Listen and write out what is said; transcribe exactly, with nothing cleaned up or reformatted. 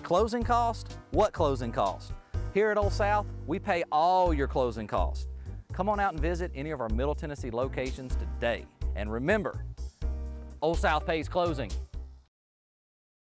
Closing cost? What closing cost? Here at Old South, we pay all your closing costs. Come on out and visit any of our Middle Tennessee locations today. And remember, Old South pays closing.